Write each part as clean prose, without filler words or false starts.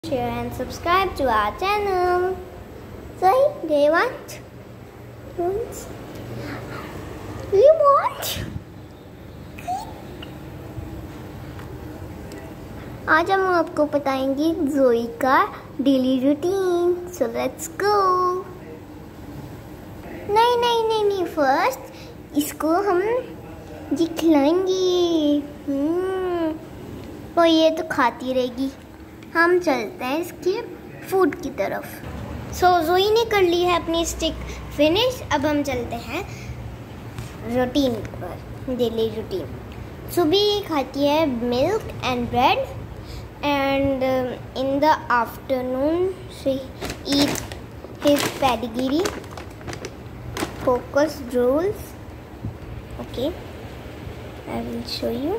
share and subscribe to our channel. So, do you want? You want? आज हम आपको बताएंगे ज़ोई का daily routine. So let's go. नहीं फर्स्ट इसको हम जी खिलाएंगे. तो ये तो खाती रहेगी. हम चलते हैं इसके फूड की तरफ. सो ज़ोई ने कर ली है अपनी स्टिक फिनिश. अब हम चलते हैं रूटीन पर. Daily routine. सुबह ये खाती है milk and bread. And in the afternoon she eats his pedigree, focus rolls. Okay, I will show you.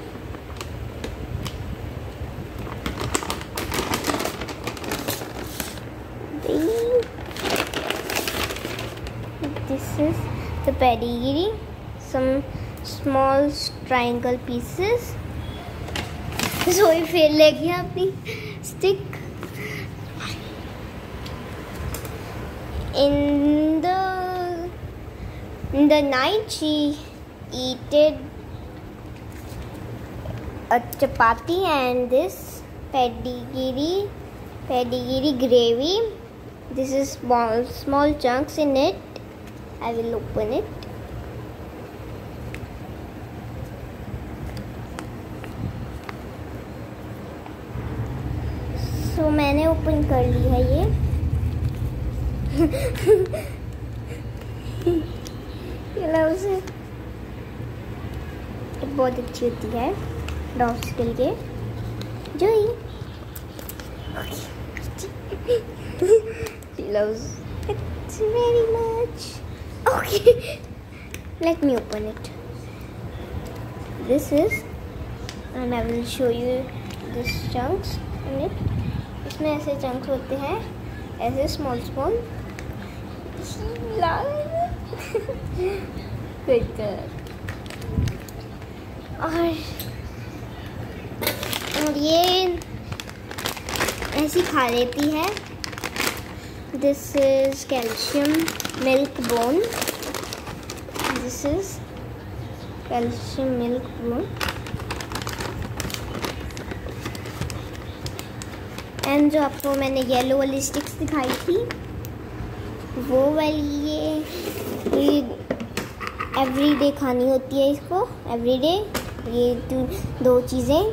This is the pedigree, some small triangle pieces. Zoey फेल ले गया अपनी stick. In the night she eated a chapati and this pedigree gravy. This is small chunks in it. I will open it. तो मैंने open कर ली है ये. उसे बहुत अच्छी होती है डॉग्स के लिए. जोई loves it very much. Okay, let me open it. This is, and I will show you this chunks in it. इसमें ऐसे चंक्स होते हैं, ऐसे स्मॉल और ये ऐसी खा लेती है. This is calcium milk bone. This is calcium milk bone. And जो आपको मैंने येलो वाली स्टिक्स दिखाई थी वो वाली ये एवरीडे खानी होती है इसको. एवरीडे ये दो चीज़ें.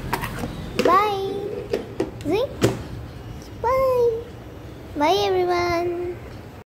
Bye bye everyone.